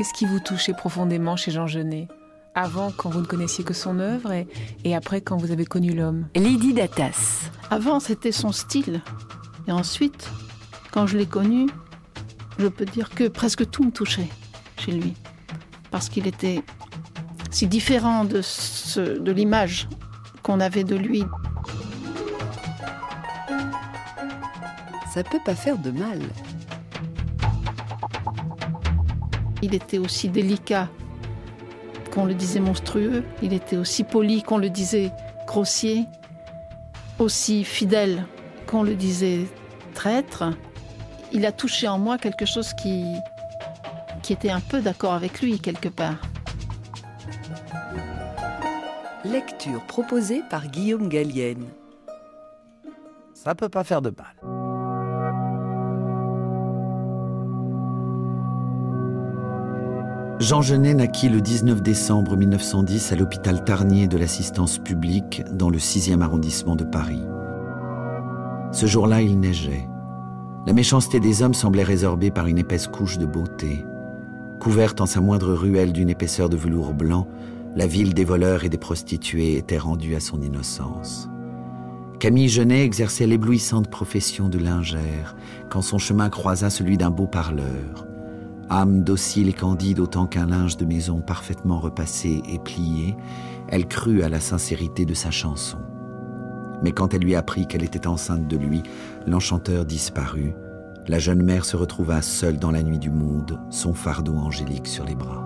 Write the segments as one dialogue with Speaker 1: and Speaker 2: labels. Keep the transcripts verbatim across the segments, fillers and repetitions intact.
Speaker 1: Qu'est-ce qui vous touchait profondément chez Jean Genet ? Avant, quand vous ne connaissiez que son œuvre, et, et après, quand vous avez connu l'homme.
Speaker 2: Lydie Datas.
Speaker 3: Avant, c'était son style. Et ensuite, quand je l'ai connu, je peux dire que presque tout me touchait chez lui. Parce qu'il était si différent de, ce, de l'image qu'on avait de lui.
Speaker 2: Ça peut pas faire de mal.
Speaker 3: Il était aussi délicat qu'on le disait monstrueux, il était aussi poli qu'on le disait grossier, aussi fidèle qu'on le disait traître. Il a touché en moi quelque chose qui, qui était un peu d'accord avec lui, quelque part.
Speaker 2: Lecture proposée par Guillaume Gallienne.
Speaker 4: Ça peut pas faire de mal.
Speaker 5: Jean Genet naquit le dix-neuf décembre mille neuf cent dix à l'hôpital Tarnier de l'Assistance publique dans le sixième arrondissement de Paris. Ce jour-là, il neigeait. La méchanceté des hommes semblait résorbée par une épaisse couche de beauté. Couverte en sa moindre ruelle d'une épaisseur de velours blanc, la ville des voleurs et des prostituées était rendue à son innocence. Camille Genet exerçait l'éblouissante profession de lingère quand son chemin croisa celui d'un beau parleur. Âme docile et candide autant qu'un linge de maison parfaitement repassé et plié, elle crut à la sincérité de sa chanson. Mais quand elle lui apprit qu'elle était enceinte de lui, l'enchanteur disparut. La jeune mère se retrouva seule dans la nuit du monde, son fardeau angélique sur les bras.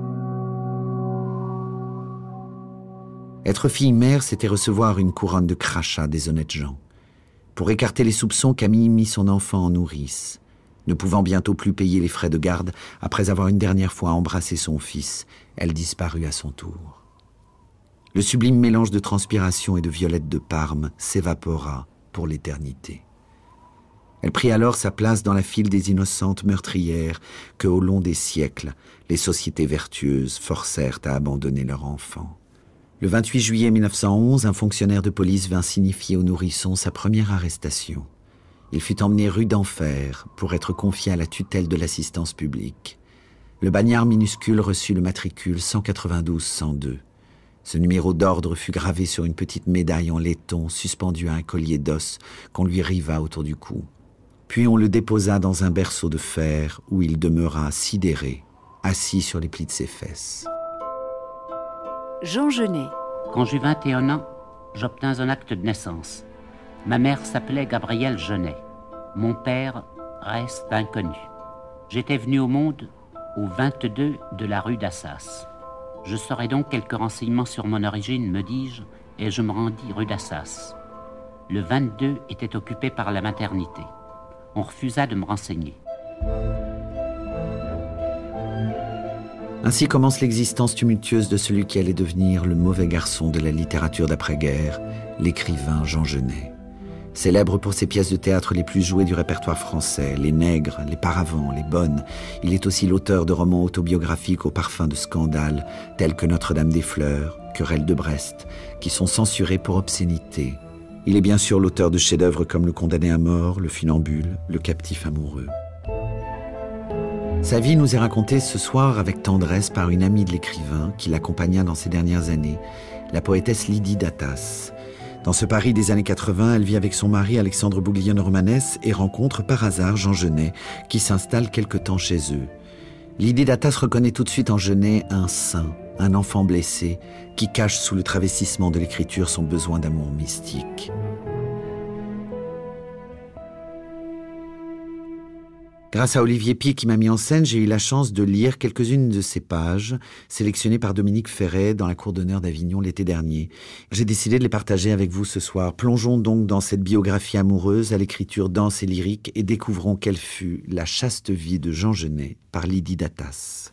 Speaker 5: Être fille-mère, c'était recevoir une couronne de crachats des honnêtes gens. Pour écarter les soupçons, Camille mit son enfant en nourrice. Ne pouvant bientôt plus payer les frais de garde, après avoir une dernière fois embrassé son fils, elle disparut à son tour. Le sublime mélange de transpiration et de violette de Parme s'évapora pour l'éternité. Elle prit alors sa place dans la file des innocentes meurtrières que, au long des siècles, les sociétés vertueuses forcèrent à abandonner leur enfant. Le vingt-huit juillet mille neuf cent onze, un fonctionnaire de police vint signifier au nourrisson sa première arrestation. Il fut emmené rue d'Enfer pour être confié à la tutelle de l'Assistance publique. Le bagnard minuscule reçut le matricule cent quatre-vingt-douze cent deux. Ce numéro d'ordre fut gravé sur une petite médaille en laiton suspendue à un collier d'os qu'on lui riva autour du cou. Puis on le déposa dans un berceau de fer où il demeura sidéré, assis sur les plis de ses fesses.
Speaker 2: Jean Genet.
Speaker 6: Quand j'eus vingt et un ans, j'obtins un acte de naissance. Ma mère s'appelait Gabrielle Genet. Mon père reste inconnu. J'étais venu au monde au vingt-deux de la rue d'Assas. Je saurais donc quelques renseignements sur mon origine, me dis-je, et je me rendis rue d'Assas. Le vingt-deux était occupé par la maternité. On refusa de me renseigner.
Speaker 5: Ainsi commence l'existence tumultueuse de celui qui allait devenir le mauvais garçon de la littérature d'après-guerre, l'écrivain Jean Genet. Célèbre pour ses pièces de théâtre les plus jouées du répertoire français, Les Nègres, Les Paravents, Les Bonnes, il est aussi l'auteur de romans autobiographiques au parfum de scandale, tels que Notre-Dame des Fleurs, Querelle de Brest, qui sont censurés pour obscénité. Il est bien sûr l'auteur de chefs-d'œuvre comme Le Condamné à mort, Le Funambule, Le Captif amoureux. Sa vie nous est racontée ce soir avec tendresse par une amie de l'écrivain qui l'accompagna dans ses dernières années, la poétesse Lydie Datas. Dans ce Paris des années quatre-vingts, elle vit avec son mari Alexandre Bouglione-Romanès et rencontre par hasard Jean Genet, qui s'installe quelque temps chez eux. Lydie Datas reconnaît tout de suite en Genet un saint, un enfant blessé, qui cache sous le travestissement de l'écriture son besoin d'amour mystique. Grâce à Olivier Py qui m'a mis en scène, j'ai eu la chance de lire quelques-unes de ses pages, sélectionnées par Dominique Ferret dans la Cour d'honneur d'Avignon l'été dernier. J'ai décidé de les partager avec vous ce soir. Plongeons donc dans cette biographie amoureuse à l'écriture dense et lyrique et découvrons quelle fut la chaste vie de Jean Genet par Lydie Datas.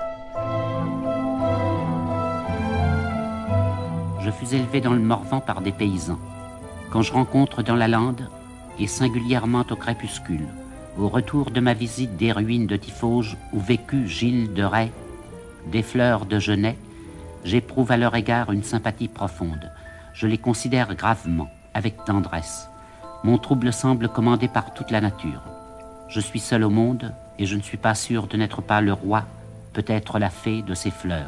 Speaker 6: Je fus élevé dans le Morvan par des paysans. Quand je rencontre dans la lande, et singulièrement au crépuscule, au retour de ma visite des ruines de Tiffauges où vécut Gilles de Rais, des fleurs de Genet, j'éprouve à leur égard une sympathie profonde. Je les considère gravement, avec tendresse. Mon trouble semble commandé par toute la nature. Je suis seul au monde et je ne suis pas sûr de n'être pas le roi peut-être la fée de ces fleurs.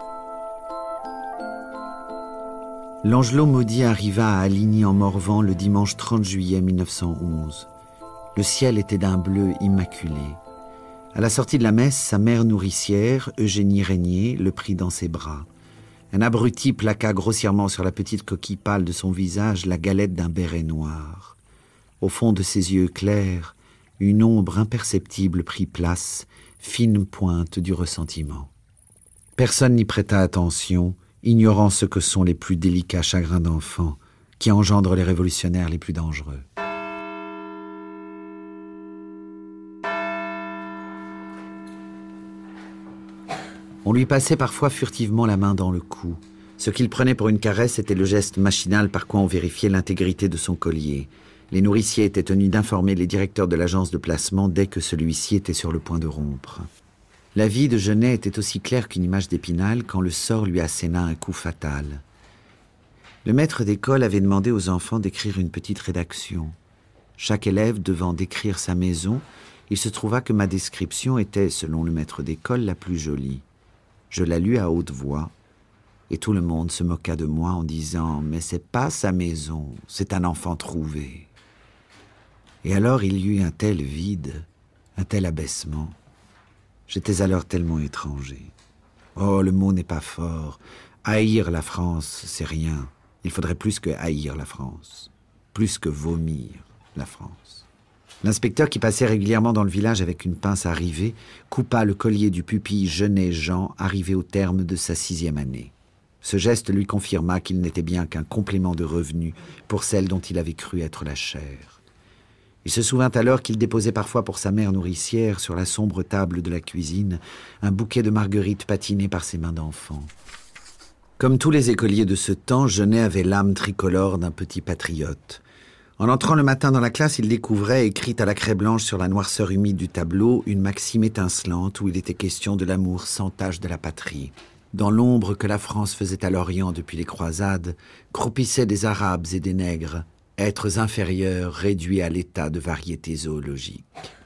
Speaker 5: L'Angelot maudit arriva à Aligny-en-Morvan le dimanche trente juillet mille neuf cent onze. Le ciel était d'un bleu immaculé. À la sortie de la messe, sa mère nourricière, Eugénie Régnier, le prit dans ses bras. Un abruti plaqua grossièrement sur la petite coquille pâle de son visage la galette d'un béret noir. Au fond de ses yeux clairs, une ombre imperceptible prit place, fine pointe du ressentiment. Personne n'y prêta attention, ignorant ce que sont les plus délicats chagrins d'enfant, qui engendrent les révolutionnaires les plus dangereux. On lui passait parfois furtivement la main dans le cou. Ce qu'il prenait pour une caresse était le geste machinal par quoi on vérifiait l'intégrité de son collier. Les nourriciers étaient tenus d'informer les directeurs de l'agence de placement dès que celui-ci était sur le point de rompre. La vie de Genet était aussi claire qu'une image d'Épinal quand le sort lui asséna un coup fatal. Le maître d'école avait demandé aux enfants d'écrire une petite rédaction. Chaque élève devant décrire sa maison, il se trouva que ma description était, selon le maître d'école, la plus jolie. Je la lus à haute voix, et tout le monde se moqua de moi en disant « Mais c'est pas sa maison, c'est un enfant trouvé. » Et alors il y eut un tel vide, un tel abaissement. J'étais alors tellement étranger. Oh, le mot n'est pas fort. Haïr la France, c'est rien. Il faudrait plus que haïr la France, plus que vomir la France. L'inspecteur, qui passait régulièrement dans le village avec une pince à rivet, coupa le collier du pupille Genet Jean, arrivé au terme de sa sixième année. Ce geste lui confirma qu'il n'était bien qu'un complément de revenu pour celle dont il avait cru être la chair. Il se souvint alors qu'il déposait parfois pour sa mère nourricière, sur la sombre table de la cuisine, un bouquet de marguerites patinées par ses mains d'enfant. Comme tous les écoliers de ce temps, Genet avait l'âme tricolore d'un petit patriote. En entrant le matin dans la classe, il découvrait, écrite à la craie blanche sur la noirceur humide du tableau, une maxime étincelante où il était question de l'amour sans tache de la patrie. Dans l'ombre que la France faisait à l'Orient depuis les croisades, croupissaient des Arabes et des nègres, êtres inférieurs réduits à l'état de variété zoologique.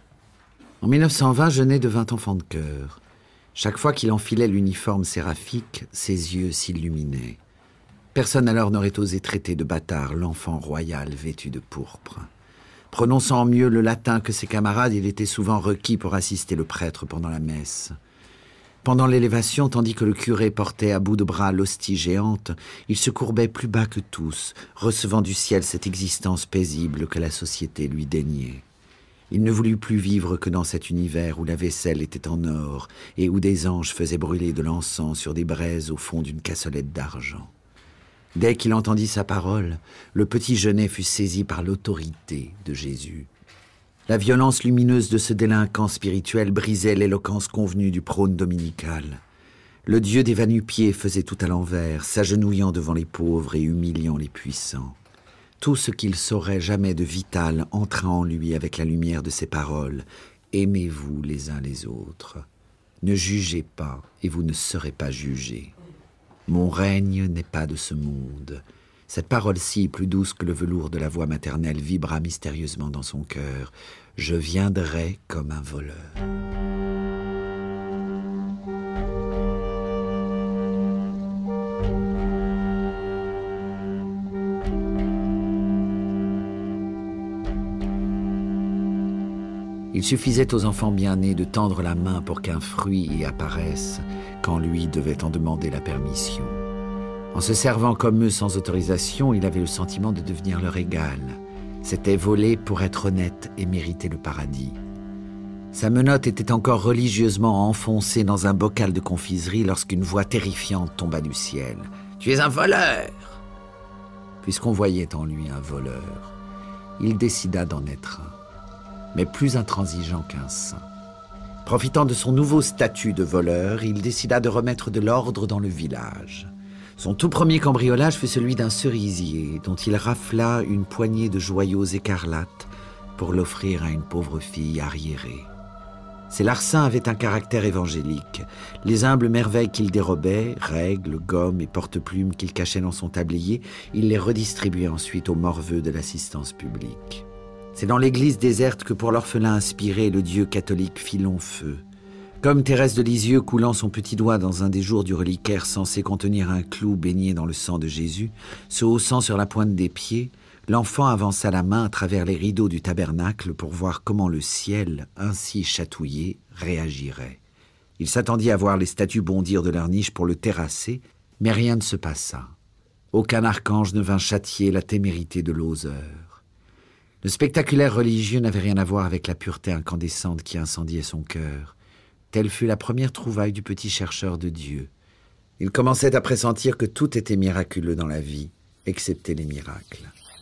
Speaker 5: En mille neuf cent vingt, Genet devint enfant de cœur. Chaque fois qu'il enfilait l'uniforme séraphique, ses yeux s'illuminaient. Personne alors n'aurait osé traiter de bâtard l'enfant royal vêtu de pourpre. Prononçant mieux le latin que ses camarades, il était souvent requis pour assister le prêtre pendant la messe. Pendant l'élévation, tandis que le curé portait à bout de bras l'hostie géante, il se courbait plus bas que tous, recevant du ciel cette existence paisible que la société lui déniait. Il ne voulut plus vivre que dans cet univers où la vaisselle était en or et où des anges faisaient brûler de l'encens sur des braises au fond d'une cassolette d'argent. Dès qu'il entendit sa parole, le petit Genet fut saisi par l'autorité de Jésus. La violence lumineuse de ce délinquant spirituel brisait l'éloquence convenue du prône dominical. Le Dieu des va-nu-pieds faisait tout à l'envers, s'agenouillant devant les pauvres et humiliant les puissants. Tout ce qu'il saurait jamais de vital entra en lui avec la lumière de ses paroles. Aimez-vous les uns les autres. Ne jugez pas et vous ne serez pas jugés. Mon règne n'est pas de ce monde. Cette parole-ci, plus douce que le velours de la voix maternelle, vibra mystérieusement dans son cœur. Je viendrai comme un voleur. Il suffisait aux enfants bien nés de tendre la main pour qu'un fruit y apparaisse, quand lui devait en demander la permission. En se servant comme eux sans autorisation, il avait le sentiment de devenir leur égal. C'était voler pour être honnête et mériter le paradis. Sa menotte était encore religieusement enfoncée dans un bocal de confiserie lorsqu'une voix terrifiante tomba du ciel. « Tu es un voleur !» Puisqu'on voyait en lui un voleur, il décida d'en être un, mais plus intransigeant qu'un saint. Profitant de son nouveau statut de voleur, il décida de remettre de l'ordre dans le village. Son tout premier cambriolage fut celui d'un cerisier dont il rafla une poignée de joyaux écarlates pour l'offrir à une pauvre fille arriérée. Ces larcins avaient un caractère évangélique. Les humbles merveilles qu'il dérobait, règles, gommes et porte-plumes qu'il cachait dans son tablier, il les redistribuait ensuite aux morveux de l'assistance publique. C'est dans l'église déserte que pour l'orphelin inspiré, le Dieu catholique fit long feu. Comme Thérèse de Lisieux coulant son petit doigt dans un des jours du reliquaire censé contenir un clou baigné dans le sang de Jésus, se haussant sur la pointe des pieds, l'enfant avança la main à travers les rideaux du tabernacle pour voir comment le ciel, ainsi chatouillé, réagirait. Il s'attendit à voir les statues bondir de leur niche pour le terrasser, mais rien ne se passa. Aucun archange ne vint châtier la témérité de l'oseur. Le spectaculaire religieux n'avait rien à voir avec la pureté incandescente qui incendiait son cœur. Telle fut la première trouvaille du petit chercheur de Dieu. Il commençait à pressentir que tout était miraculeux dans la vie, excepté les miracles.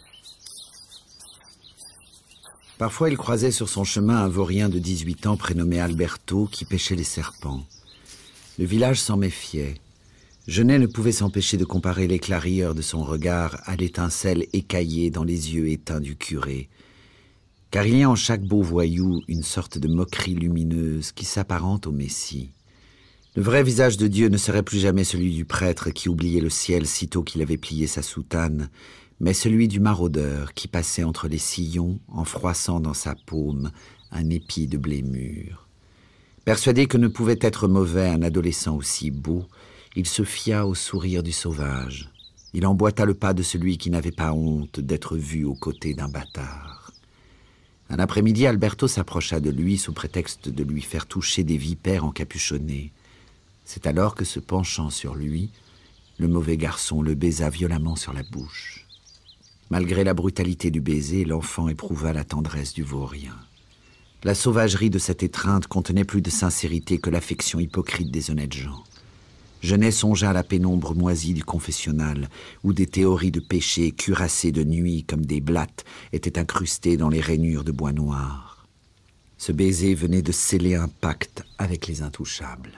Speaker 5: Parfois, il croisait sur son chemin un vaurien de dix-huit ans prénommé Alberto qui pêchait les serpents. Le village s'en méfiait. Genet ne pouvait s'empêcher de comparer l'éclat rieur de son regard à l'étincelle écaillée dans les yeux éteints du curé, car il y a en chaque beau voyou une sorte de moquerie lumineuse qui s'apparente au Messie. Le vrai visage de Dieu ne serait plus jamais celui du prêtre qui oubliait le ciel sitôt qu'il avait plié sa soutane, mais celui du maraudeur qui passait entre les sillons en froissant dans sa paume un épi de blé mûr. Persuadé que ne pouvait être mauvais un adolescent aussi beau, il se fia au sourire du sauvage. Il emboîta le pas de celui qui n'avait pas honte d'être vu aux côtés d'un bâtard. Un après-midi, Alberto s'approcha de lui sous prétexte de lui faire toucher des vipères encapuchonnées. C'est alors que, se penchant sur lui, le mauvais garçon le baisa violemment sur la bouche. Malgré la brutalité du baiser, l'enfant éprouva la tendresse du vaurien. La sauvagerie de cette étreinte contenait plus de sincérité que l'affection hypocrite des honnêtes gens. Genet songea à la pénombre moisie du confessionnal, où des théories de péché cuirassées de nuit comme des blattes étaient incrustées dans les rainures de bois noir. Ce baiser venait de sceller un pacte avec les intouchables.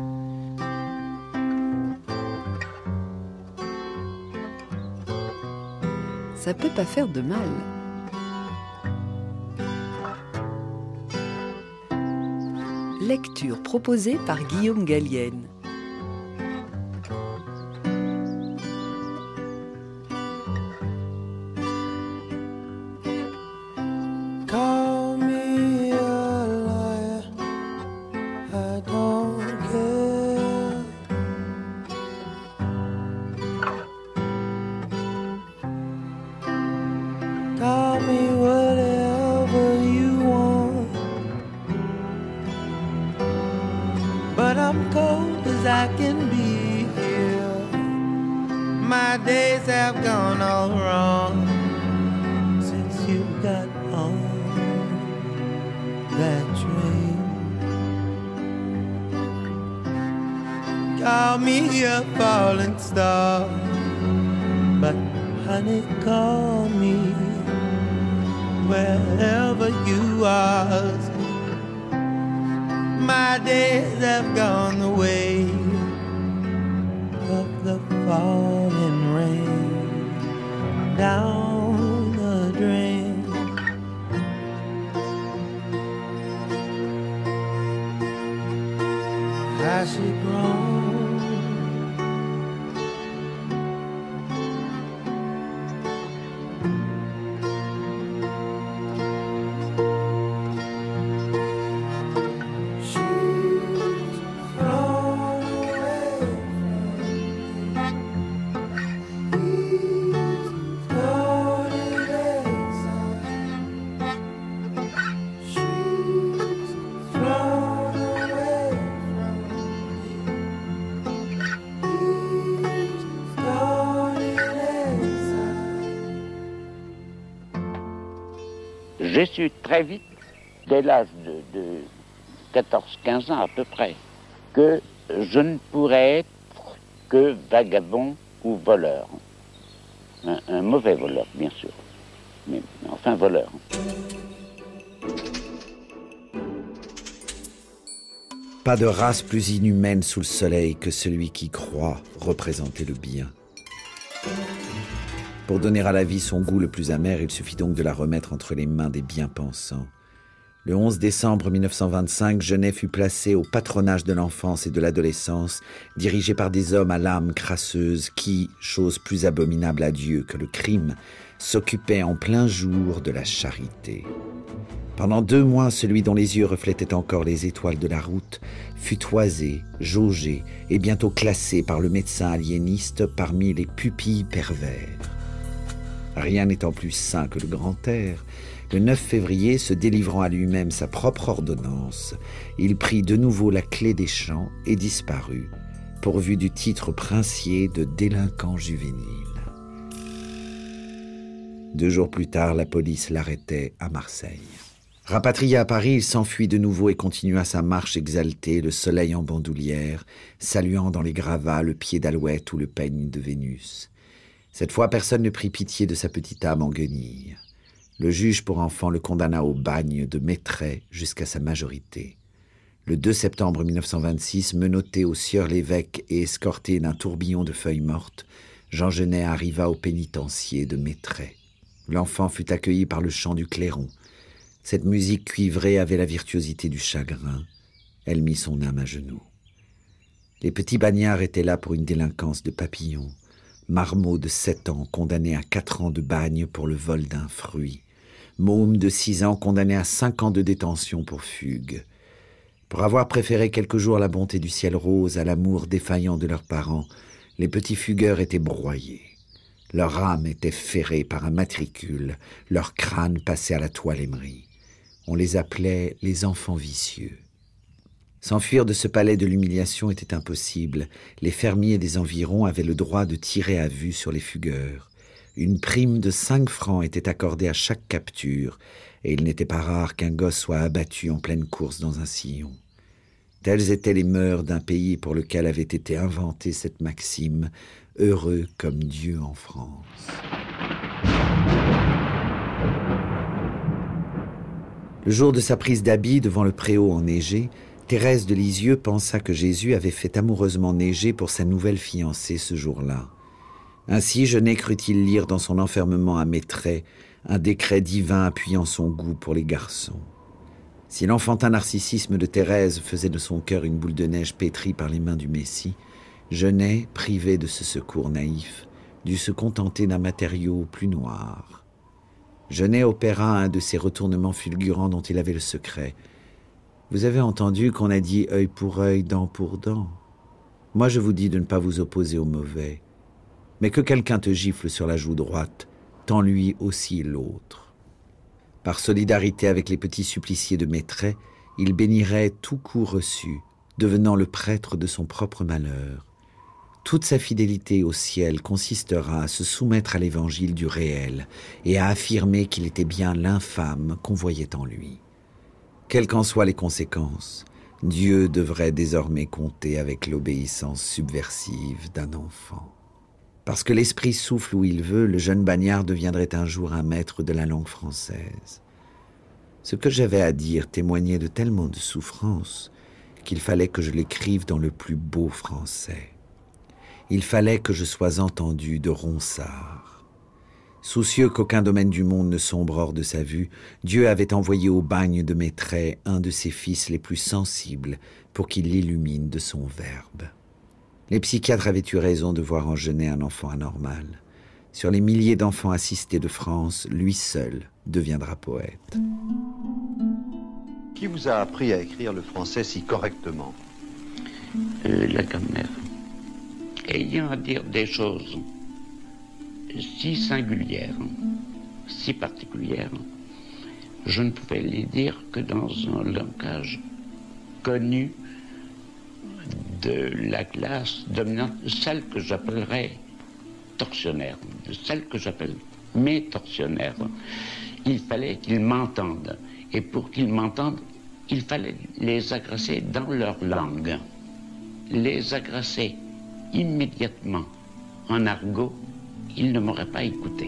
Speaker 2: Ça peut pas faire de mal. Lecture proposée par Guillaume Gallienne.
Speaker 7: Call me a falling star, but honey, call me wherever you are. My days have gone the way of the falling rain down the drain. Has she grown?
Speaker 6: J'ai su très vite, dès l'âge de, de quatorze quinze ans à peu près, que je ne pourrais être que vagabond ou voleur. Un, un mauvais voleur, bien sûr, mais enfin voleur.
Speaker 5: Pas de race plus inhumaine sous le soleil que celui qui croit représenter le bien. Pour donner à la vie son goût le plus amer, il suffit donc de la remettre entre les mains des bien-pensants. Le onze décembre mille neuf cent vingt-cinq, Genet fut placé au patronage de l'enfance et de l'adolescence, dirigé par des hommes à l'âme crasseuse qui, chose plus abominable à Dieu que le crime, s'occupaient en plein jour de la charité. Pendant deux mois, celui dont les yeux reflétaient encore les étoiles de la route fut toisé, jaugé et bientôt classé par le médecin aliéniste parmi les pupilles pervers. Rien n'étant plus sain que le grand air, le neuf février, se délivrant à lui-même sa propre ordonnance, il prit de nouveau la clé des champs et disparut, pourvu du titre princier de délinquant juvénile. Deux jours plus tard, la police l'arrêtait à Marseille. Rapatrié à Paris, il s'enfuit de nouveau et continua sa marche exaltée, le soleil en bandoulière, saluant dans les gravats le pied d'Alouette ou le peigne de Vénus. Cette fois, personne ne prit pitié de sa petite âme en guenille. Le juge pour enfants le condamna au bagne de Mettray jusqu'à sa majorité. Le deux septembre mille neuf cent vingt-six, menotté au Sieur-l'Évêque et escorté d'un tourbillon de feuilles mortes, Jean Genet arriva au pénitencier de Mettray. L'enfant fut accueilli par le chant du clairon. Cette musique cuivrée avait la virtuosité du chagrin. Elle mit son âme à genoux. Les petits bagnards étaient là pour une délinquance de papillon. Marmot de sept ans, condamné à quatre ans de bagne pour le vol d'un fruit. Môme de six ans, condamné à cinq ans de détention pour fugue. Pour avoir préféré quelques jours la bonté du ciel rose à l'amour défaillant de leurs parents, les petits fugueurs étaient broyés. Leur âme était ferrée par un matricule, leur crâne passé à la toile-émerie. On les appelait les enfants vicieux. S'enfuir de ce palais de l'humiliation était impossible. Les fermiers des environs avaient le droit de tirer à vue sur les fugueurs. Une prime de cinq francs était accordée à chaque capture, et il n'était pas rare qu'un gosse soit abattu en pleine course dans un sillon. Telles étaient les mœurs d'un pays pour lequel avait été inventée cette maxime, heureux comme Dieu en France. Le jour de sa prise d'habit devant le préau enneigé, Thérèse de Lisieux pensa que Jésus avait fait amoureusement neiger pour sa nouvelle fiancée ce jour-là. Ainsi, Genet crut-il lire dans son enfermement à Mettray un décret divin appuyant son goût pour les garçons. Si l'enfantin narcissisme de Thérèse faisait de son cœur une boule de neige pétrie par les mains du Messie, Genet, privé de ce secours naïf, dut se contenter d'un matériau plus noir. Genet opéra un de ces retournements fulgurants dont il avait le secret. Vous avez entendu qu'on a dit œil pour œil, dent pour dent. Moi, je vous dis de ne pas vous opposer au mauvais. Mais que quelqu'un te gifle sur la joue droite, tends-lui aussi l'autre. Par solidarité avec les petits suppliciés de Mettray, il bénirait tout coup reçu, devenant le prêtre de son propre malheur. Toute sa fidélité au ciel consistera à se soumettre à l'évangile du réel et à affirmer qu'il était bien l'infâme qu'on voyait en lui. Quelles qu'en soient les conséquences, Dieu devrait désormais compter avec l'obéissance subversive d'un enfant. Parce que l'esprit souffle où il veut, le jeune bagnard deviendrait un jour un maître de la langue française. Ce que j'avais à dire témoignait de tellement de souffrance qu'il fallait que je l'écrive dans le plus beau français. Il fallait que je sois entendu de Ronsard. Soucieux qu'aucun domaine du monde ne sombre hors de sa vue, Dieu avait envoyé au bagne de Mettray un de ses fils les plus sensibles pour qu'il l'illumine de son verbe. Les psychiatres avaient eu raison de voir en Genet un enfant anormal. Sur les milliers d'enfants assistés de France, lui seul deviendra poète.
Speaker 8: Qui vous a appris à écrire le français si correctement?
Speaker 6: euh, La grand-mère. Ayant à dire des choses si singulières, si particulières, je ne pouvais les dire que dans un langage connu de la classe dominante, celle que j'appellerais tortionnaire, celle que j'appelle mes tortionnaires. Il fallait qu'ils m'entendent, et pour qu'ils m'entendent, il fallait les agresser dans leur langue, les agresser immédiatement en argot. Il ne m'aurait pas écouté.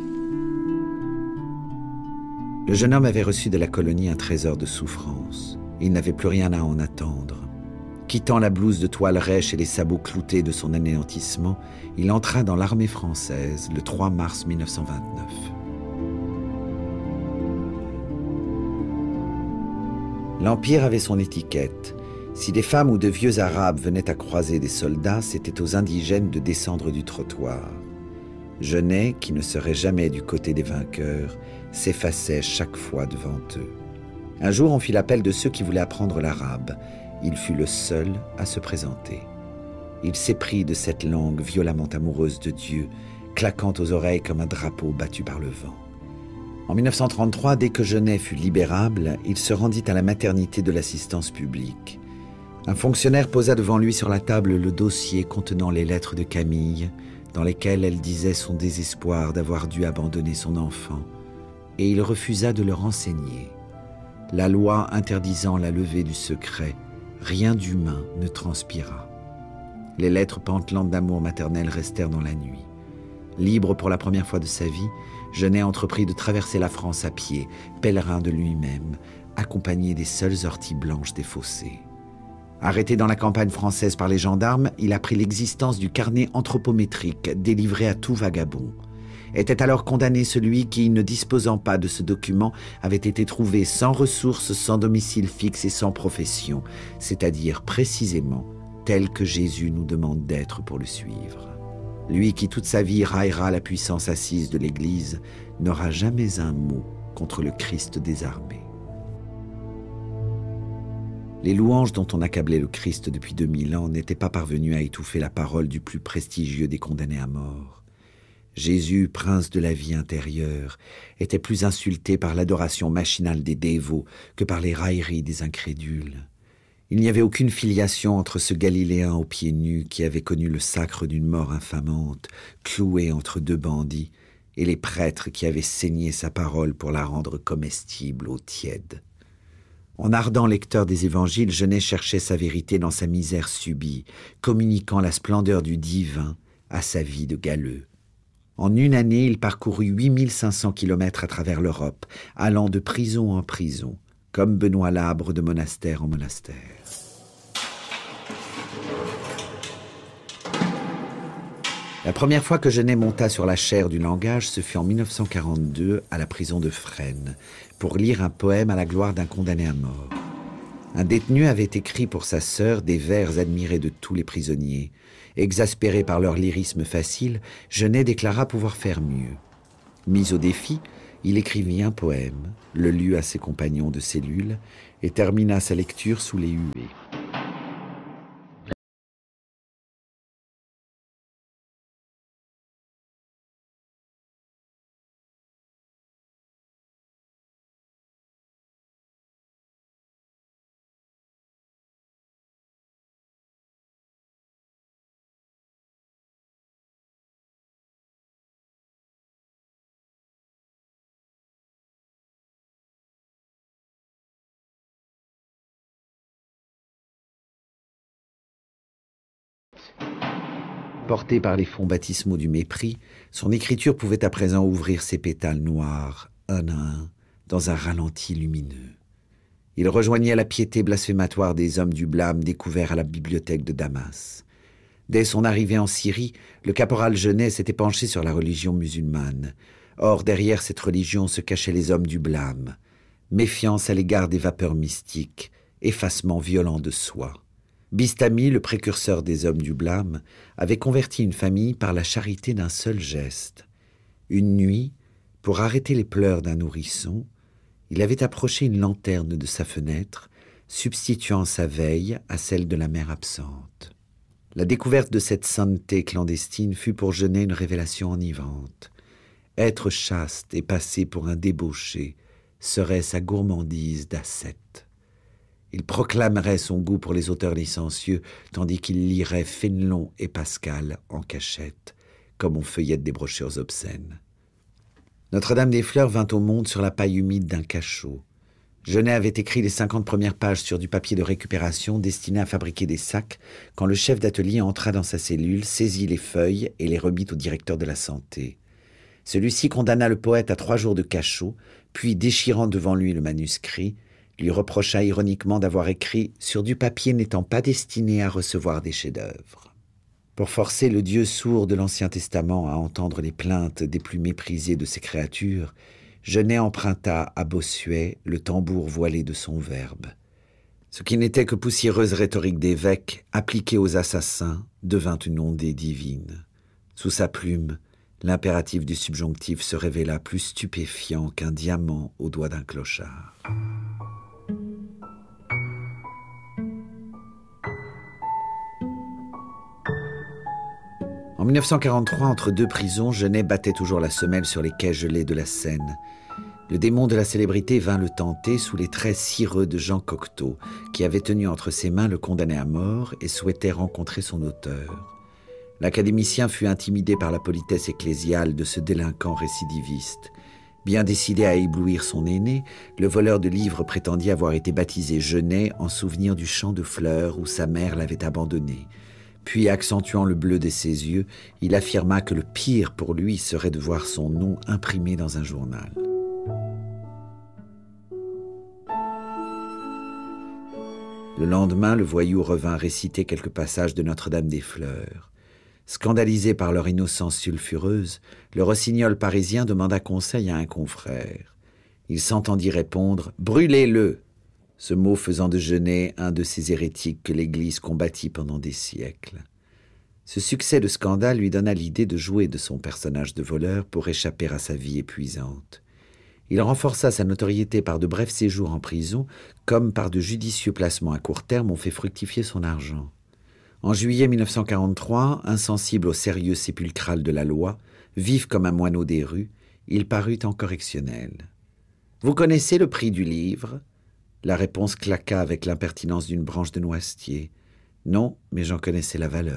Speaker 5: Le jeune homme avait reçu de la colonie un trésor de souffrance. Il n'avait plus rien à en attendre. Quittant la blouse de toile rêche et les sabots cloutés de son anéantissement, il entra dans l'armée française le trois mars mille neuf cent vingt-neuf. L'Empire avait son étiquette. Si des femmes ou de vieux Arabes venaient à croiser des soldats, c'était aux indigènes de descendre du trottoir. Genet, qui ne serait jamais du côté des vainqueurs, s'effaçait chaque fois devant eux. Un jour, on fit l'appel de ceux qui voulaient apprendre l'arabe. Il fut le seul à se présenter. Il s'éprit de cette langue violemment amoureuse de Dieu, claquant aux oreilles comme un drapeau battu par le vent. En mille neuf cent trente-trois, dès que Genet fut libérable, il se rendit à la maternité de l'assistance publique. Un fonctionnaire posa devant lui sur la table le dossier contenant les lettres de Camille, dans lesquelles elle disait son désespoir d'avoir dû abandonner son enfant, et il refusa de le renseigner. La loi interdisant la levée du secret, rien d'humain ne transpira. Les lettres pantelantes d'amour maternel restèrent dans la nuit. Libre pour la première fois de sa vie, Genet entreprit de traverser la France à pied, pèlerin de lui-même, accompagné des seules orties blanches des fossés. Arrêté dans la campagne française par les gendarmes, il apprit l'existence du carnet anthropométrique délivré à tout vagabond. Était alors condamné celui qui, ne disposant pas de ce document, avait été trouvé sans ressources, sans domicile fixe et sans profession, c'est-à-dire précisément tel que Jésus nous demande d'être pour le suivre. Lui qui toute sa vie raillera la puissance assise de l'Église, n'aura jamais un mot contre le Christ désarmé. Les louanges dont on accablait le Christ depuis deux mille ans n'étaient pas parvenues à étouffer la parole du plus prestigieux des condamnés à mort. Jésus, prince de la vie intérieure, était plus insulté par l'adoration machinale des dévots que par les railleries des incrédules. Il n'y avait aucune filiation entre ce Galiléen aux pieds nus qui avait connu le sacre d'une mort infamante, cloué entre deux bandits, et les prêtres qui avaient saigné sa parole pour la rendre comestible aux tièdes. En ardent lecteur des évangiles, Genet cherchait sa vérité dans sa misère subie, communiquant la splendeur du divin à sa vie de galeux. En une année, il parcourut huit mille cinq cents kilomètres à travers l'Europe, allant de prison en prison, comme Benoît Labre de monastère en monastère. La première fois que Genet monta sur la chaire du langage, ce fut en mille neuf cent quarante-deux à la prison de Fresnes, pour lire un poème à la gloire d'un condamné à mort. Un détenu avait écrit pour sa sœur des vers admirés de tous les prisonniers. Exaspéré par leur lyrisme facile, Genet déclara pouvoir faire mieux. Mis au défi, il écrivit un poème, le lut à ses compagnons de cellule et termina sa lecture sous les huées. Porté par les fonds baptismaux du mépris, son écriture pouvait à présent ouvrir ses pétales noirs, un à un, dans un ralenti lumineux. Il rejoignait la piété blasphématoire des hommes du blâme découverts à la bibliothèque de Damas. Dès son arrivée en Syrie, le caporal Genet s'était penché sur la religion musulmane. Or, derrière cette religion se cachaient les hommes du blâme. Méfiance à l'égard des vapeurs mystiques, effacement violent de soi. Bistami, le précurseur des hommes du blâme, avait converti une famille par la charité d'un seul geste. Une nuit, pour arrêter les pleurs d'un nourrisson, il avait approché une lanterne de sa fenêtre, substituant sa veille à celle de la mère absente. La découverte de cette sainteté clandestine fut pour Genet une révélation enivrante. Être chaste et passer pour un débauché serait sa gourmandise d'ascète. Il proclamerait son goût pour les auteurs licencieux, tandis qu'il lirait Fénelon et Pascal en cachette, comme on feuillette des brochures obscènes. Notre-Dame-des-Fleurs vint au monde sur la paille humide d'un cachot. Genet avait écrit les cinquante premières pages sur du papier de récupération destiné à fabriquer des sacs, quand le chef d'atelier entra dans sa cellule, saisit les feuilles et les remit au directeur de la santé. Celui-ci condamna le poète à trois jours de cachot, puis, déchirant devant lui le manuscrit, lui reprocha ironiquement d'avoir écrit sur du papier n'étant pas destiné à recevoir des chefs-d'œuvre. Pour forcer le Dieu sourd de l'Ancien Testament à entendre les plaintes des plus méprisés de ses créatures, Genet emprunta à Bossuet le tambour voilé de son verbe. Ce qui n'était que poussiéreuse rhétorique d'évêque, appliquée aux assassins, devint une ondée divine. Sous sa plume, l'impératif du subjonctif se révéla plus stupéfiant qu'un diamant au doigt d'un clochard. mille neuf cent quarante-trois, entre deux prisons, Genet battait toujours la semelle sur les quais gelés de la Seine. Le démon de la célébrité vint le tenter sous les traits cireux de Jean Cocteau, qui avait tenu entre ses mains le condamné à mort et souhaitait rencontrer son auteur. L'académicien fut intimidé par la politesse ecclésiale de ce délinquant récidiviste. Bien décidé à éblouir son aîné, le voleur de livres prétendit avoir été baptisé Genet en souvenir du champ de fleurs où sa mère l'avait abandonné. Puis, accentuant le bleu de ses yeux, il affirma que le pire pour lui serait de voir son nom imprimé dans un journal. Le lendemain, le voyou revint réciter quelques passages de Notre-Dame des Fleurs. Scandalisé par leur innocence sulfureuse, le rossignol parisien demanda conseil à un confrère. Il s'entendit répondre « Brûlez-le !» ce mot faisant de Genet un de ces hérétiques que l'Église combattit pendant des siècles. Ce succès de scandale lui donna l'idée de jouer de son personnage de voleur pour échapper à sa vie épuisante. Il renforça sa notoriété par de brefs séjours en prison, comme par de judicieux placements à court terme ont fait fructifier son argent. En juillet mille neuf cent quarante-trois, insensible au sérieux sépulcral de la loi, vif comme un moineau des rues, il parut en correctionnel. « Vous connaissez le prix du livre ?» La réponse claqua avec l'impertinence d'une branche de noisetier. « Non, mais j'en connaissais la valeur. »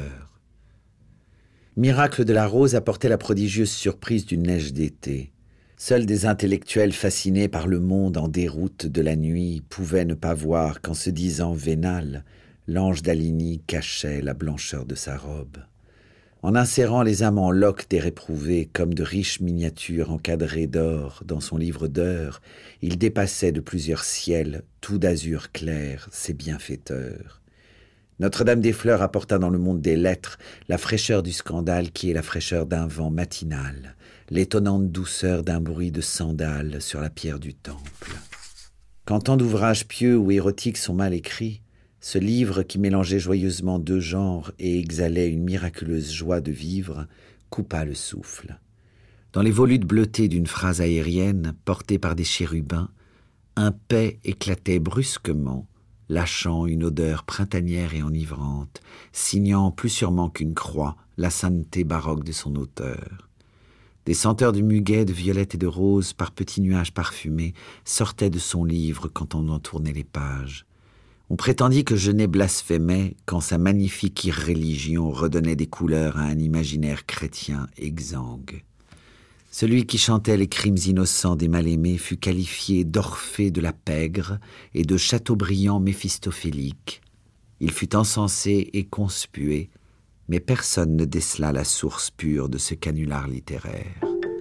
Speaker 5: Miracle de la rose apportait la prodigieuse surprise d'une neige d'été. Seuls des intellectuels fascinés par le monde en déroute de la nuit pouvaient ne pas voir qu'en se disant vénal, l'ange d'Aligny cachait la blancheur de sa robe. En insérant les amants loques des réprouvés comme de riches miniatures encadrées d'or dans son livre d'heures, il dépassait de plusieurs ciels, tout d'azur clair, ses bienfaiteurs. Notre-Dame des Fleurs apporta dans le monde des lettres la fraîcheur du scandale qui est la fraîcheur d'un vent matinal, l'étonnante douceur d'un bruit de sandales sur la pierre du temple. Quand tant d'ouvrages pieux ou érotiques sont mal écrits, ce livre qui mélangeait joyeusement deux genres et exhalait une miraculeuse joie de vivre, coupa le souffle. Dans les volutes bleutées d'une phrase aérienne, portée par des chérubins, un paix éclatait brusquement, lâchant une odeur printanière et enivrante, signant plus sûrement qu'une croix la sainteté baroque de son auteur. Des senteurs de muguet, de violettes et de roses, par petits nuages parfumés, sortaient de son livre quand on en tournait les pages. On prétendit que Genet blasphémait quand sa magnifique irréligion redonnait des couleurs à un imaginaire chrétien exsangue. Celui qui chantait les crimes innocents des mal-aimés fut qualifié d'Orphée de la pègre et de Chateaubriand méphistophélique. Il fut encensé et conspué, mais personne ne décela la source pure de ce canular littéraire.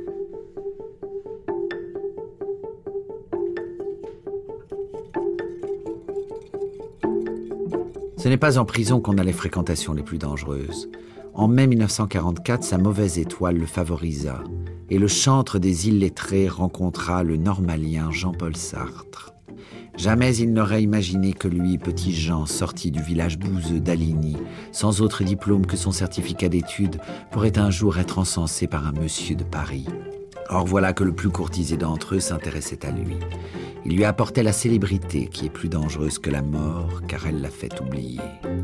Speaker 5: Ce n'est pas en prison qu'on a les fréquentations les plus dangereuses. En mai mille neuf cent quarante-quatre, sa mauvaise étoile le favorisa, et le chantre des illettrés rencontra le normalien Jean-Paul Sartre. Jamais il n'aurait imaginé que lui, petit Jean, sorti du village bouseux d'Aligny, sans autre diplôme que son certificat d'études, pourrait un jour être encensé par un monsieur de Paris. Or voilà que le plus courtisé d'entre eux s'intéressait à lui. Il lui apportait la célébrité qui est plus dangereuse que la mort, car elle l'a fait oublier.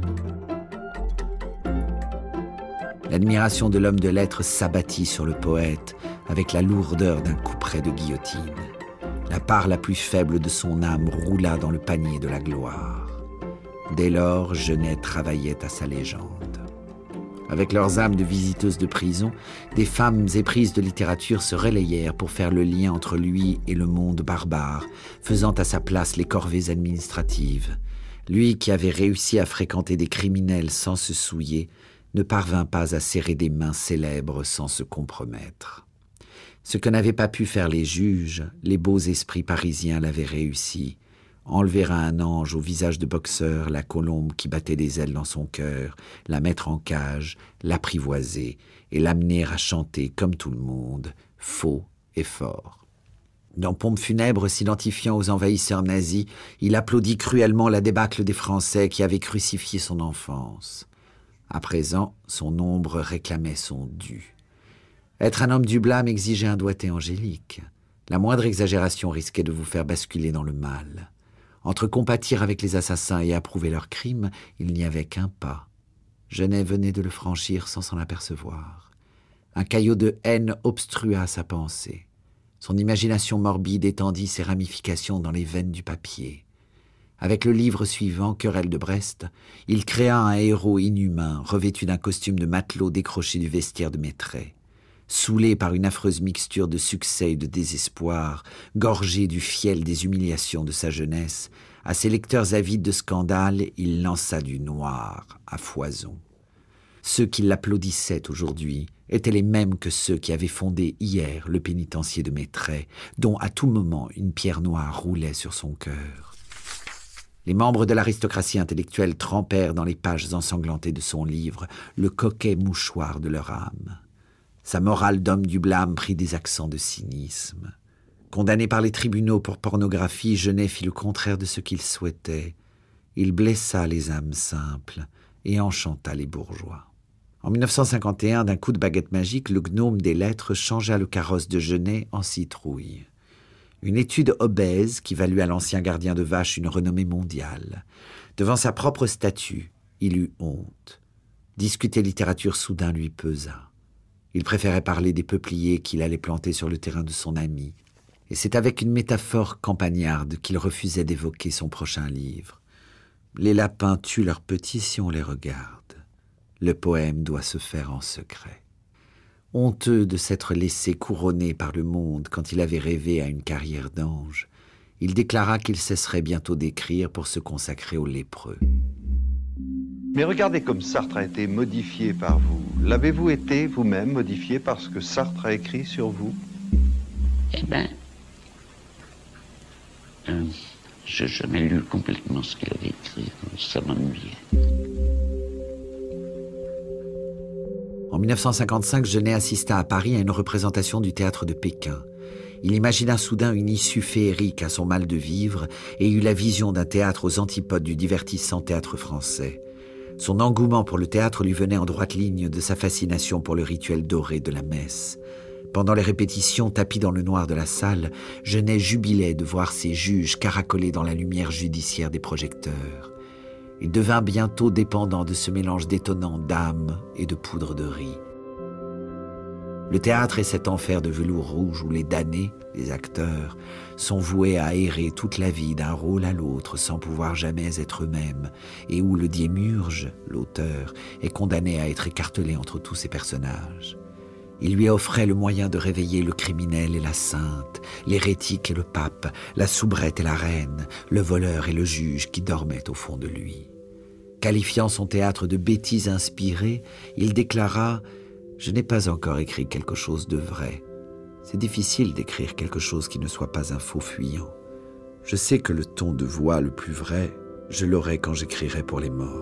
Speaker 5: L'admiration de l'homme de lettres s'abattit sur le poète avec la lourdeur d'un couperet de guillotine. La part la plus faible de son âme roula dans le panier de la gloire. Dès lors, Genet travaillait à sa légende. Avec leurs âmes de visiteuses de prison, des femmes éprises de littérature se relayèrent pour faire le lien entre lui et le monde barbare, faisant à sa place les corvées administratives. Lui qui avait réussi à fréquenter des criminels sans se souiller, ne parvint pas à serrer des mains célèbres sans se compromettre. Ce que n'avaient pas pu faire les juges, les beaux esprits parisiens l'avaient réussi. Enlever à un ange au visage de boxeur la colombe qui battait des ailes dans son cœur, la mettre en cage, l'apprivoiser et l'amener à chanter comme tout le monde, faux et fort. Dans Pompe funèbre, s'identifiant aux envahisseurs nazis, il applaudit cruellement la débâcle des Français qui avaient crucifié son enfance. À présent, son ombre réclamait son dû. Être un homme du blâme exigeait un doigté angélique. La moindre exagération risquait de vous faire basculer dans le mal. Entre compatir avec les assassins et approuver leurs crimes, il n'y avait qu'un pas. Genet venait de le franchir sans s'en apercevoir. Un caillot de haine obstrua sa pensée. Son imagination morbide étendit ses ramifications dans les veines du papier. Avec le livre suivant, Querelle de Brest, il créa un héros inhumain, revêtu d'un costume de matelot décroché du vestiaire de Maitret. Saoulé par une affreuse mixture de succès et de désespoir, gorgé du fiel des humiliations de sa jeunesse, à ses lecteurs avides de scandale, il lança du noir à foison. Ceux qui l'applaudissaient aujourd'hui étaient les mêmes que ceux qui avaient fondé hier le pénitencier de Maitret, dont à tout moment une pierre noire roulait sur son cœur. Les membres de l'aristocratie intellectuelle trempèrent dans les pages ensanglantées de son livre le coquet mouchoir de leur âme. Sa morale d'homme du blâme prit des accents de cynisme. Condamné par les tribunaux pour pornographie, Genet fit le contraire de ce qu'il souhaitait. Il blessa les âmes simples et enchanta les bourgeois. En mille neuf cent cinquante et un, d'un coup de baguette magique, le gnome des lettres changea le carrosse de Genet en citrouille. Une étude obèse qui valut à l'ancien gardien de vaches une renommée mondiale. Devant sa propre statue, il eut honte. Discuter littérature soudain lui pesa. Il préférait parler des peupliers qu'il allait planter sur le terrain de son ami. Et c'est avec une métaphore campagnarde qu'il refusait d'évoquer son prochain livre. Les lapins tuent leurs petits si on les regarde. Le poème doit se faire en secret. Honteux de s'être laissé couronner par le monde quand il avait rêvé à une carrière d'ange, il déclara qu'il cesserait bientôt d'écrire pour se consacrer aux lépreux.
Speaker 8: Mais regardez comme Sartre a été modifié par vous. L'avez-vous été vous-même modifié par ce que Sartre a écrit sur vous?
Speaker 6: Eh bien, euh, je n'ai jamais lu complètement ce qu'il avait écrit. Ça m'ennuyait.
Speaker 5: En mille neuf cent cinquante-cinq, Genet assista à Paris à une représentation du théâtre de Pékin. Il imagina soudain une issue féerique à son mal de vivre et eut la vision d'un théâtre aux antipodes du divertissant théâtre français. Son engouement pour le théâtre lui venait en droite ligne de sa fascination pour le rituel doré de la messe. Pendant les répétitions, tapis dans le noir de la salle, Genet jubilait de voir ses juges caracoler dans la lumière judiciaire des projecteurs. Il devint bientôt dépendant de ce mélange détonnant d'âme et de poudre de riz. Le théâtre est cet enfer de velours rouge où les damnés, les acteurs, sont voués à errer toute la vie d'un rôle à l'autre sans pouvoir jamais être eux-mêmes, et où le démiurge, l'auteur, est condamné à être écartelé entre tous ses personnages. Il lui offrait le moyen de réveiller le criminel et la sainte, l'hérétique et le pape, la soubrette et la reine, le voleur et le juge qui dormaient au fond de lui. Qualifiant son théâtre de bêtises inspirées, il déclara « Je n'ai pas encore écrit quelque chose de vrai. C'est difficile d'écrire quelque chose qui ne soit pas un faux fuyant. Je sais que le ton de voix le plus vrai, je l'aurai quand j'écrirai pour les morts. »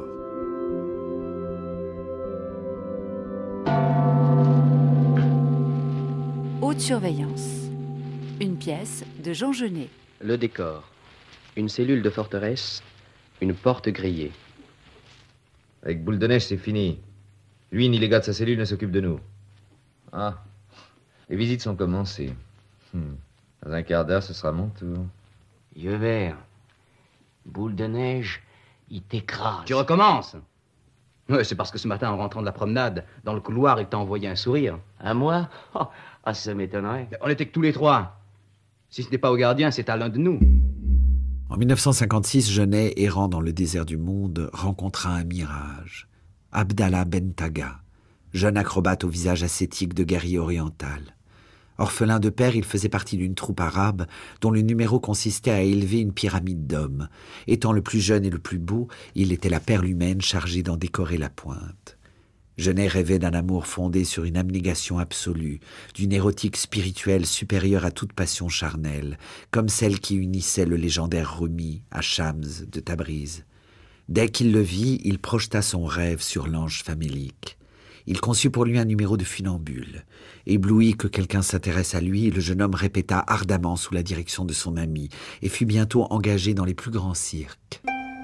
Speaker 9: Haute surveillance. Une pièce de Jean Genet.
Speaker 10: Le décor. Une cellule de forteresse, une porte grillée.
Speaker 11: Avec Boule de Neige, c'est fini. Lui, ni les gars de sa cellule ne s'occupent de nous. Ah, les visites sont commencées. Hmm. Dans un quart d'heure, ce sera mon tour.
Speaker 6: Yeux verts. Boule de Neige, il t'écrase.
Speaker 10: Tu recommences? Ouais, c'est parce que ce matin, en rentrant de la promenade, dans le couloir, il t'a envoyé un sourire.
Speaker 6: À moi? Oh, ah, ça m'étonnerait.
Speaker 10: On était que tous les trois. Si ce n'est pas au gardien, c'est à l'un de nous.
Speaker 5: En mille neuf cent cinquante-six, Genet, errant dans le désert du monde, rencontra un mirage. Abdallah Bentaga, jeune acrobate au visage ascétique de guerrier oriental. Orphelin de père, il faisait partie d'une troupe arabe dont le numéro consistait à élever une pyramide d'hommes. Étant le plus jeune et le plus beau, il était la perle humaine chargée d'en décorer la pointe. Genet rêvait d'un amour fondé sur une abnégation absolue, d'une érotique spirituelle supérieure à toute passion charnelle, comme celle qui unissait le légendaire Rumi à Shams de Tabriz. Dès qu'il le vit, il projeta son rêve sur l'ange famélique. Il conçut pour lui un numéro de funambule. Ébloui que quelqu'un s'intéresse à lui, le jeune homme répéta ardemment sous la direction de son ami et fut bientôt engagé dans les plus grands cirques.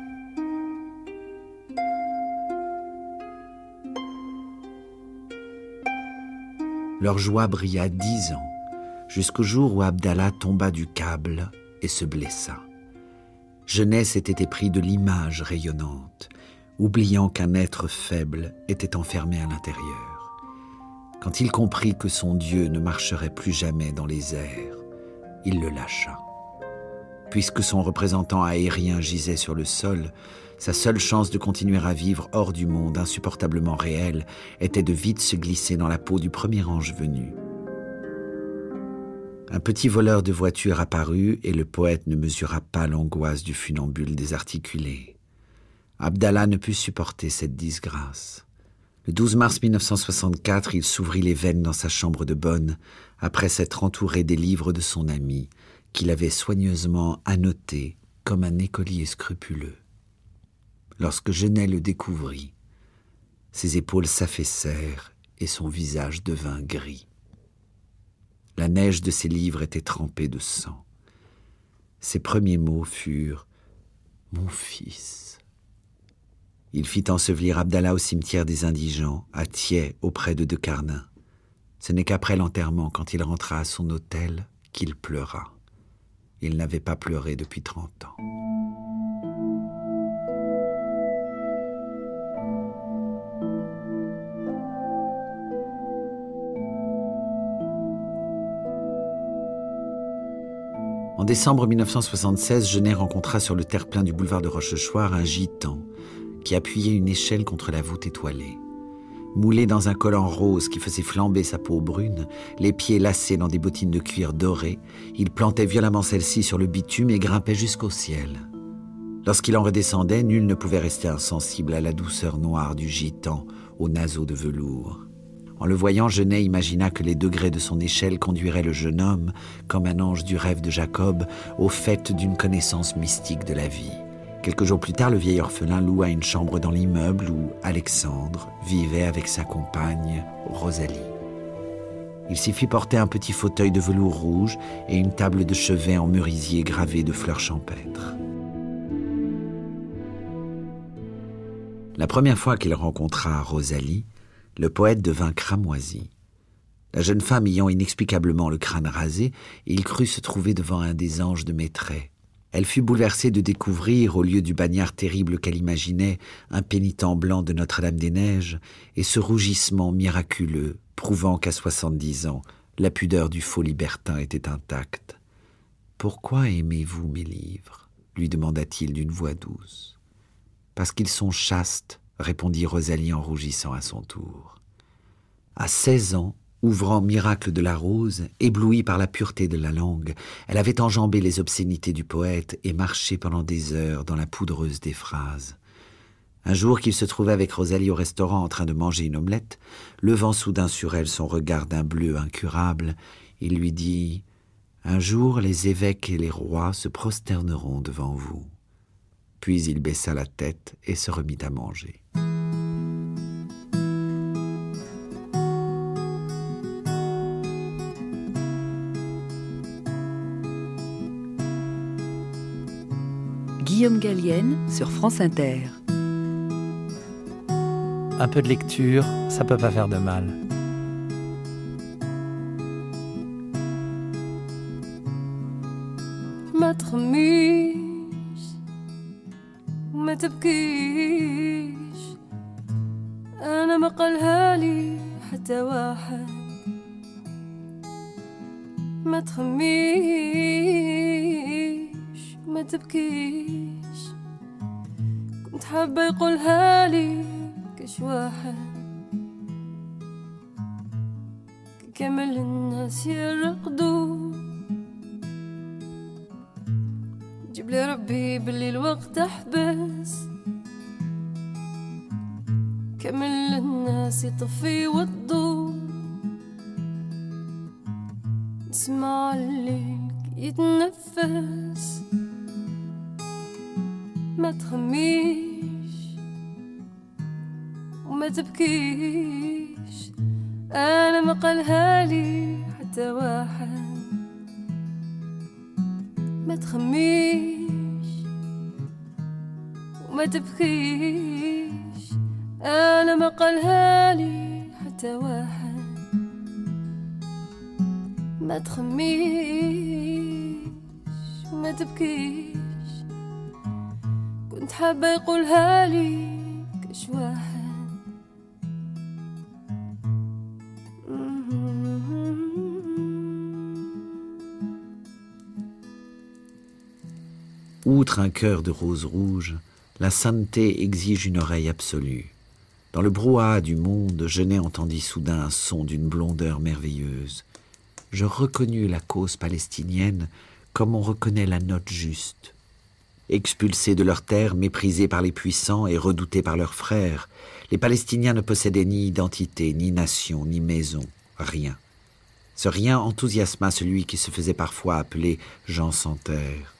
Speaker 5: Leur joie brilla dix ans, jusqu'au jour où Abdallah tomba du câble et se blessa. Genet s'était épris de l'image rayonnante. oubliant qu'un être faible était enfermé à l'intérieur. Quand il comprit que son Dieu ne marcherait plus jamais dans les airs, il le lâcha. Puisque son représentant aérien gisait sur le sol, sa seule chance de continuer à vivre hors du monde insupportablement réel était de vite se glisser dans la peau du premier ange venu. Un petit voleur de voiture apparut et le poète ne mesura pas l'angoisse du funambule désarticulé. Abdallah ne put supporter cette disgrâce. Le douze mars mille neuf cent soixante-quatre, il s'ouvrit les veines dans sa chambre de bonne, après s'être entouré des livres de son ami, qu'il avait soigneusement annotés comme un écolier scrupuleux. Lorsque Genet le découvrit, ses épaules s'affaissèrent et son visage devint gris. La neige de ses livres était trempée de sang. Ses premiers mots furent « Mon fils ». Il fit ensevelir Abdallah au cimetière des indigents, à Thiais, auprès de Decarnin. Ce n'est qu'après l'enterrement, quand il rentra à son hôtel, qu'il pleura. Il n'avait pas pleuré depuis trente ans. En décembre mille neuf cent soixante-seize, Genet rencontra sur le terre-plein du boulevard de Rochechouart un gitan qui appuyait une échelle contre la voûte étoilée. Moulé dans un collant rose qui faisait flamber sa peau brune, les pieds lacés dans des bottines de cuir doré, il plantait violemment celles-ci sur le bitume et grimpait jusqu'au ciel. Lorsqu'il en redescendait, nul ne pouvait rester insensible à la douceur noire du gitan aux naseaux de velours. En le voyant, Genet imagina que les degrés de son échelle conduiraient le jeune homme, comme un ange du rêve de Jacob, au fait d'une connaissance mystique de la vie. Quelques jours plus tard, le vieil orphelin loua une chambre dans l'immeuble où Alexandre vivait avec sa compagne, Rosalie. Il s'y fit porter un petit fauteuil de velours rouge et une table de chevet en merisier gravée de fleurs champêtres. La première fois qu'il rencontra Rosalie, le poète devint cramoisi. La jeune femme ayant inexplicablement le crâne rasé, il crut se trouver devant un des anges de Maitreya. Elle fut bouleversée de découvrir, au lieu du bagnard terrible qu'elle imaginait, un pénitent blanc de Notre-Dame-des-Neiges, et ce rougissement miraculeux, prouvant qu'à soixante-dix ans, la pudeur du faux libertin était intacte. « Pourquoi aimez-vous mes livres ?» lui demanda-t-il d'une voix douce. « Parce qu'ils sont chastes, » répondit Rosalie en rougissant à son tour. À seize ans, ouvrant Miracle de la Rose, éblouie par la pureté de la langue, elle avait enjambé les obscénités du poète et marché pendant des heures dans la poudreuse des phrases. Un jour qu'il se trouvait avec Rosalie au restaurant en train de manger une omelette, levant soudain sur elle son regard d'un bleu incurable, il lui dit « Un jour les évêques et les rois se prosterneront devant vous. » Puis il baissa la tête et se remit à manger.
Speaker 2: Guillaume Gallienne sur France Inter.
Speaker 4: Un peu de lecture, ça peut pas faire de mal.
Speaker 12: ما تخميش وما تبكيش أنا ما قالها لي حتى واحد ما تخميش وما تبكيش كنت حابة يقولها لي كش واحد كامل الناس يرقدوا جيب لي ربي باللي الوقت احبس كامل الناس يطفي والضوء نسمع الليل يتنفس ما تخميش وما تبكيش انا ما قالها لي حتى واحد ما تخميش وما تبكيش أنا ما قالها لي حتى واحد ما تخميش وما تبكيش كنت حابة يقولها لي مش واحد.
Speaker 5: Outre un cœur de rose rouge, la sainteté exige une oreille absolue. Dans le brouhaha du monde, Genet entendit soudain un son d'une blondeur merveilleuse. Je reconnus la cause palestinienne comme on reconnaît la note juste. Expulsés de leurs terres, méprisés par les puissants et redoutés par leurs frères, les Palestiniens ne possédaient ni identité, ni nation, ni maison, rien. Ce rien enthousiasma celui qui se faisait parfois appeler Jean sans terre.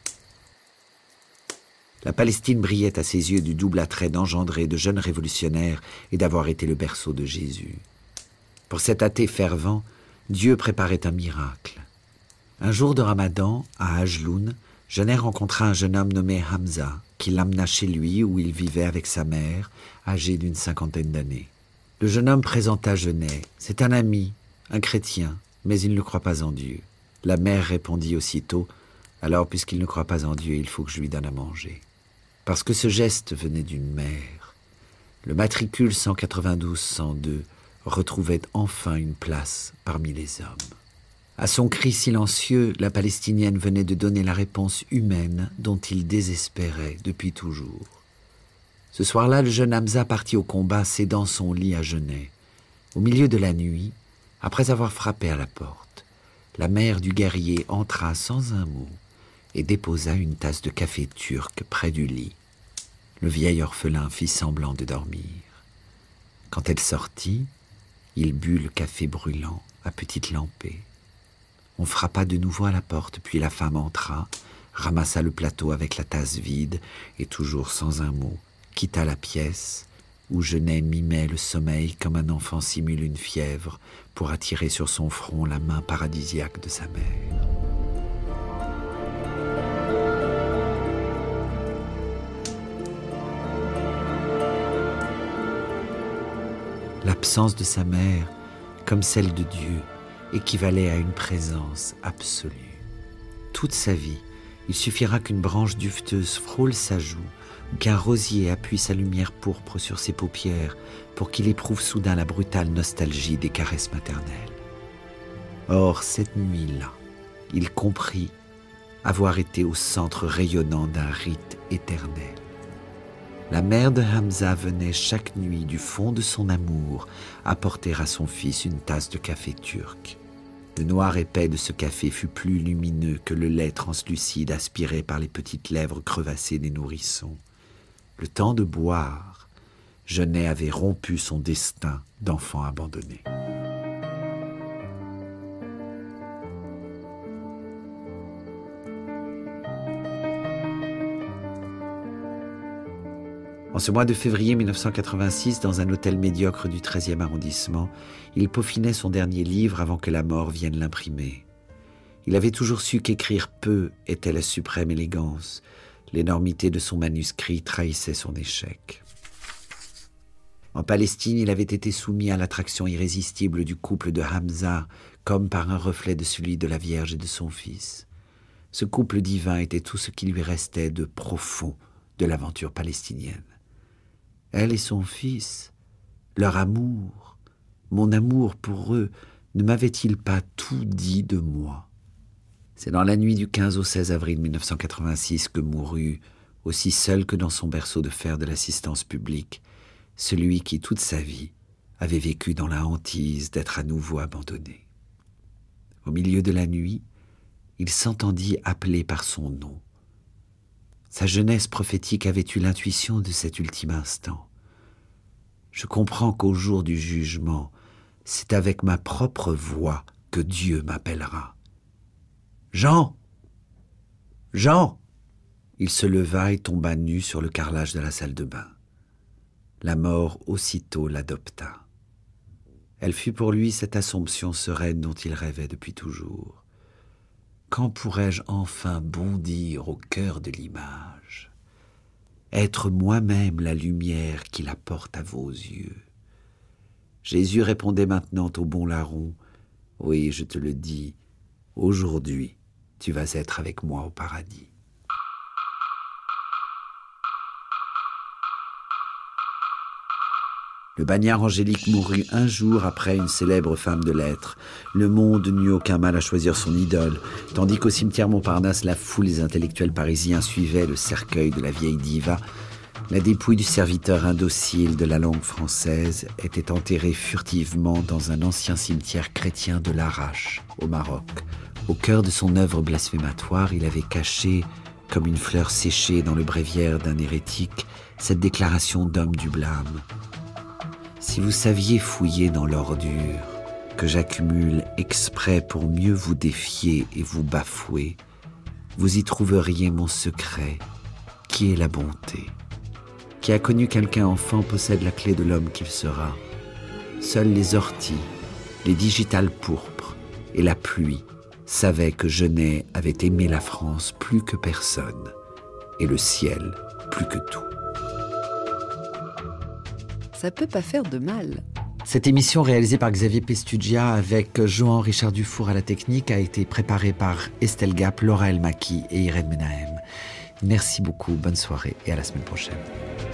Speaker 5: La Palestine brillait à ses yeux du double attrait d'engendrer de jeunes révolutionnaires et d'avoir été le berceau de Jésus. Pour cet athée fervent, Dieu préparait un miracle. Un jour de Ramadan, à Ajloun, Genet rencontra un jeune homme nommé Hamza, qui l'amena chez lui où il vivait avec sa mère, âgée d'une cinquantaine d'années. Le jeune homme présenta Genet. « C'est un ami, un chrétien, mais il ne croit pas en Dieu. » La mère répondit aussitôt « Alors, puisqu'il ne croit pas en Dieu, il faut que je lui donne à manger. » Parce que ce geste venait d'une mère, le matricule cent quatre-vingt-douze cent deux retrouvait enfin une place parmi les hommes. À son cri silencieux, la Palestinienne venait de donner la réponse humaine dont il désespérait depuis toujours. Ce soir-là, le jeune Hamza partit au combat, cédant son lit à Genet. Au milieu de la nuit, après avoir frappé à la porte, la mère du guerrier entra sans un mot et déposa une tasse de café turc près du lit. Le vieil orphelin fit semblant de dormir. Quand elle sortit, il but le café brûlant à petite lampée. On frappa de nouveau à la porte, puis la femme entra, ramassa le plateau avec la tasse vide et, toujours sans un mot, quitta la pièce où Genet mimait le sommeil comme un enfant simule une fièvre pour attirer sur son front la main paradisiaque de sa mère. L'absence de sa mère, comme celle de Dieu, équivalait à une présence absolue. Toute sa vie, il suffira qu'une branche duveteuse frôle sa joue ou qu'un rosier appuie sa lumière pourpre sur ses paupières pour qu'il éprouve soudain la brutale nostalgie des caresses maternelles. Or, cette nuit-là, il comprit avoir été au centre rayonnant d'un rite éternel. La mère de Hamza venait chaque nuit du fond de son amour apporter à son fils une tasse de café turc. Le noir épais de ce café fut plus lumineux que le lait translucide aspiré par les petites lèvres crevassées des nourrissons. Le temps de boire, Genet avait rompu son destin d'enfant abandonné. En ce mois de février mille neuf cent quatre-vingt-six, dans un hôtel médiocre du treizième arrondissement, il peaufinait son dernier livre avant que la mort vienne l'imprimer. Il avait toujours su qu'écrire peu était la suprême élégance. L'énormité de son manuscrit trahissait son échec. En Palestine, il avait été soumis à l'attraction irrésistible du couple de Hamza, comme par un reflet de celui de la Vierge et de son fils. Ce couple divin était tout ce qui lui restait de profond de l'aventure palestinienne. Elle et son fils, leur amour, mon amour pour eux, ne m'avait-il pas tout dit de moi? C'est dans la nuit du quinze au seize avril mille neuf cent quatre-vingt-six que mourut, aussi seul que dans son berceau de fer de l'assistance publique, celui qui, toute sa vie, avait vécu dans la hantise d'être à nouveau abandonné. Au milieu de la nuit, il s'entendit appeler par son nom. Sa jeunesse prophétique avait eu l'intuition de cet ultime instant. Je comprends qu'au jour du jugement, c'est avec ma propre voix que Dieu m'appellera. « Jean! Jean !» Il se leva et tomba nu sur le carrelage de la salle de bain. La mort aussitôt l'adopta. Elle fut pour lui cette assomption sereine dont il rêvait depuis toujours. Quand pourrais-je enfin bondir au cœur de l'image, être moi-même la lumière qui la porte à vos yeux? Jésus répondait maintenant au bon larron, « Oui, je te le dis, aujourd'hui, tu vas être avec moi au paradis. » Le bagnard Angélique mourut un jour après une célèbre femme de lettres. Le monde n'eut aucun mal à choisir son idole, tandis qu'au cimetière Montparnasse, la foule des intellectuels parisiens suivait le cercueil de la vieille diva. La dépouille du serviteur indocile de la langue française était enterrée furtivement dans un ancien cimetière chrétien de Larache, au Maroc. Au cœur de son œuvre blasphématoire, il avait caché, comme une fleur séchée dans le bréviaire d'un hérétique, cette déclaration d'homme du blâme. Si vous saviez fouiller dans l'ordure que j'accumule exprès pour mieux vous défier et vous bafouer, vous y trouveriez mon secret, qui est la bonté. Qui a connu quelqu'un enfant possède la clé de l'homme qu'il sera. Seuls les orties, les digitales pourpres et la pluie savaient que Genet avait aimé la France plus que personne et le ciel plus que tout.
Speaker 2: Ça peut pas faire de mal.
Speaker 5: Cette émission réalisée par Xavier Pestugia avec Johan Richard Dufour à la technique a été préparée par Estelle Gap, Laura Elmaki et Irène Menahem. Merci beaucoup, bonne soirée et à la semaine prochaine.